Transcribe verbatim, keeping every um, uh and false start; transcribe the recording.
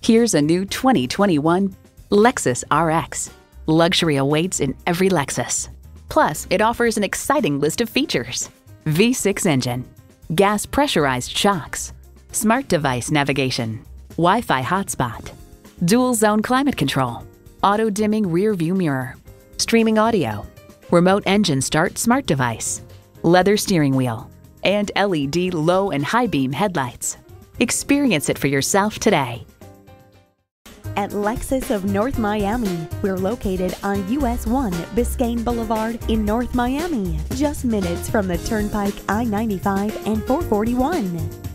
Here's a new twenty twenty-one Lexus R X. Luxury awaits in every Lexus. Plus, it offers an exciting list of features. V six engine, gas pressurized shocks, smart device navigation, Wi-Fi hotspot, dual zone climate control, auto dimming rear view mirror, streaming audio, remote engine start smart device, leather steering wheel, and L E D low and high beam headlights. Experience it for yourself today. At Lexus of North Miami, we're located on U S one Biscayne Boulevard in North Miami, just minutes from the Turnpike I ninety-five and four forty-one.